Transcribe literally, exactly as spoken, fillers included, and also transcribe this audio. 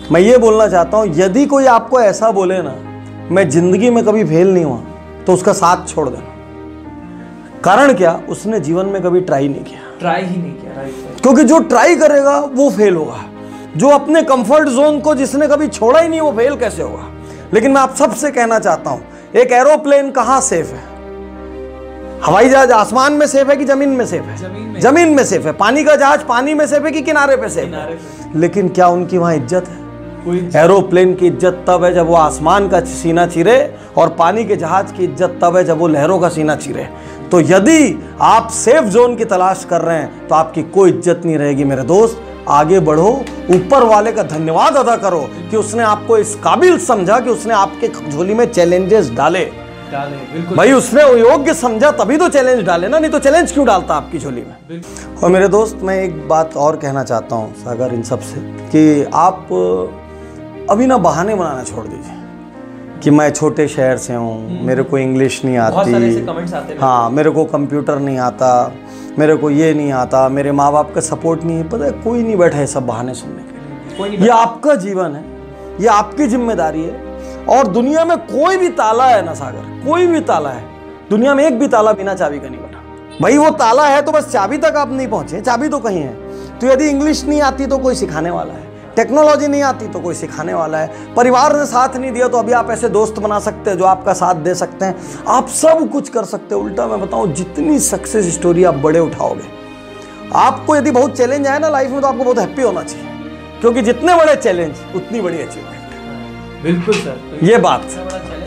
मैं ये बोलना चाहता हूँ, यदि कोई आपको ऐसा बोले ना मैं जिंदगी में कभी फेल नहीं हुआ, तो उसका साथ छोड़ देना। कारण क्या? उसने जीवन में कभी ट्राई नहीं किया, ट्राई ही नहीं किया। राइट। क्योंकि जो ट्राई करेगा वो फेल होगा। जो अपने कंफर्ट जोन को जिसने कभी छोड़ा ही नहीं वो फेल कैसे होगा? लेकिन मैं आप सबसे कहना चाहता हूं, एक एरोप्लेन कहां सेफ है? हवाई जहाज आसमान में सेफ है कि जमीन में सेफ है? जमीन में, जमीन में सेफ है। पानी का जहाज पानी में सेफ है कि किनारे पे सेफ किनारे है? लेकिन क्या उनकी वहां इज्जत है? कोई एरोप्लेन की इज्जत तब है जब वो आसमान का सीना चीरे, और पानी के जहाज की इज्जत तब है जब वो लहरों का सीना चीरे। तो यदि आप सेफ जोन की तलाश कर रहे हैं तो आपकी कोई इज्जत नहीं रहेगी मेरे दोस्त। आगे बढ़ो, ऊपर वाले का धन्यवाद अदा करो कि उसने आपको इस काबिल समझा कि उसने आपके झोली में चैलेंजेस डाले डाले। बिल्कुल भाई, उसने योग्य समझा तभी तो चैलेंज डाले ना, नहीं तो चैलेंज क्यों डालता आपकी झोली में? और मेरे दोस्त, मैं एक बात और कहना चाहता हूँ सागर इन सब से, कि आप अभी ना बहाने बनाना छोड़ दीजिए कि मैं छोटे शहर से हूँ, मेरे को इंग्लिश नहीं बहुत सारे ऐसे आती, कमेंट्स आते हैं। हाँ मेरे को कंप्यूटर नहीं आता, मेरे को ये नहीं आता, मेरे माँ बाप का सपोर्ट नहीं है। पता है, कोई नहीं बैठा है सब बहाने सुनने के लिए। कोई नहीं। ये आपका जीवन है, ये आपकी जिम्मेदारी है। और दुनिया में कोई भी ताला है ना सागर, कोई भी ताला है दुनिया में, एक भी ताला बिना चाबी का नहीं बना। भाई वो ताला है तो बस चाबी तक आप नहीं पहुंचे, चाबी तो कहीं है। तो यदि इंग्लिश नहीं आती तो कोई सिखाने वाला है, टेक्नोलॉजी नहीं आती तो कोई सिखाने वाला है, परिवार ने साथ नहीं दिया तो अभी आप ऐसे दोस्त बना सकते हैं जो आपका साथ दे सकते हैं। आप सब कुछ कर सकते हो। उल्टा मैं बताऊं, जितनी सक्सेस स्टोरी आप बड़े उठाओगे, आपको यदि बहुत चैलेंज आए ना लाइफ में तो आपको बहुत हैप्पी होना चाहिए, क्योंकि जितने बड़े चैलेंज उतनी बड़ी अचीवमेंट। बिल्कुल सर, ये बात